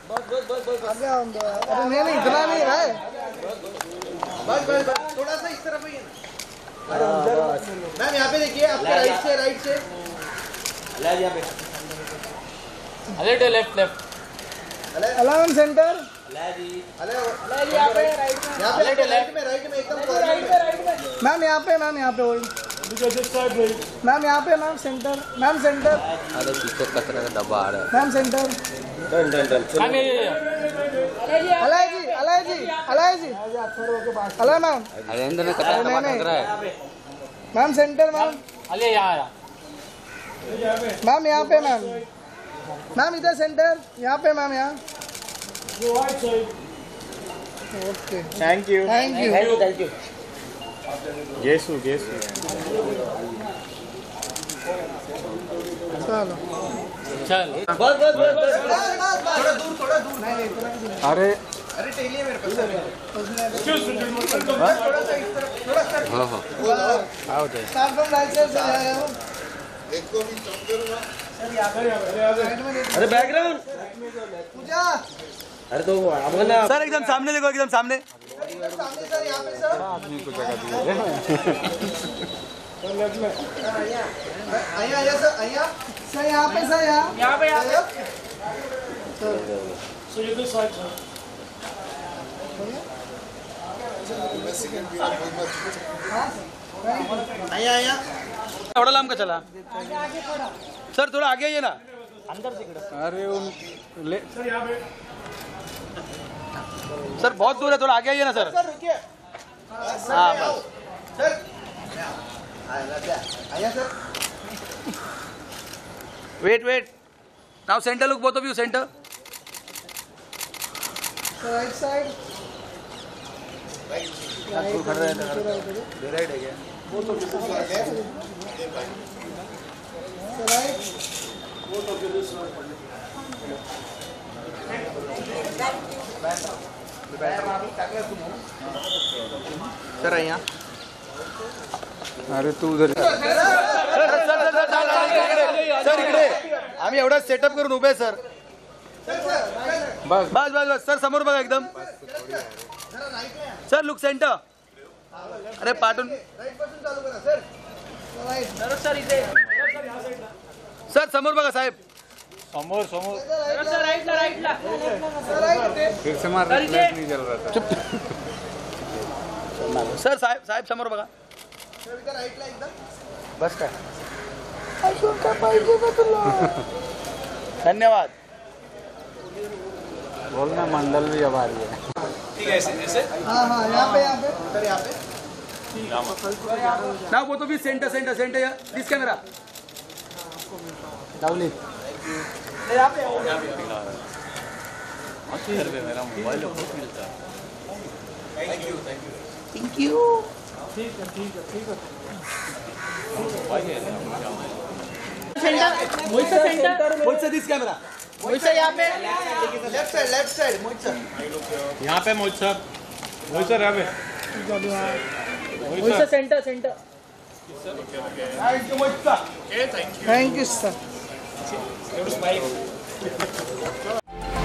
अरे नहीं इतना नहीं है। बस थोड़ा सा इस तरफ ही है ना। मैम यहाँ पे देखिए, आपके राइट से यहाँ पे लेफ्ट अलाउन सेंटर यहाँ पे राइट में एकदम मैम यहाँ पे होल्ड मैम यहाँ पे मैम सेंटर अरे पीछे कचरा का डब्बा आ रहा है। मैम सेंटर अलाय मैम अरेंद्र में कचरा का डब्बा रहा है। मैम सेंटर मैम मैम यहाँ पे मैम इधर सेंटर यहाँ पे मैम यहाँ। Okay thank you. गेसु चलो बस थोड़ा दूर नहीं अरे टेलिए मेरे पास थोड़ा सा आओ दे। अरे बैकग्राउंड पूजा अरे तो सर एकदम सामने देखो, एकदम सामने। सर यहाँ पे सर आदमी को जगह दी आया सर यहाँ पे सर यहाँ पे आया थोड़ा लाम का चला सर, थोड़ा आगे आइए ना अंदर से। अरे ले सर बहुत दूर है, थोड़ा आगे आइए ना सर। रुकिए हाँ बस सर आया sir wait now centre look, both of you centre. Right side right है क्या? सर यहाँ अरे तू उधर सर इकडे आम्ही एवढा सेटअप करून उभे सर। बस सर समोर बघा एकदम सर, लुक सेंटर। अरे पाठून सर समोर बघा साहेब, समोर फिर से मार नहीं चल रहा था। सर साहेब समोर बघा बस काय धन्यवाद। बोलना मंडल भी अब आ रही है। ठीक है ऐसे हाँ यहाँ पे सर यहाँ पे now both of you centre this camera डाउली यहाँ पे मेरा मोबाइल बहुत मिलता है। थैंक यू ठीक है सेंटर बोल से दिस कैमरा यहाँ पे लेफ्ट साइड मोहित सर यहाँ पे मोहित सर यहाँ पे सेंटर थैंक यू सर।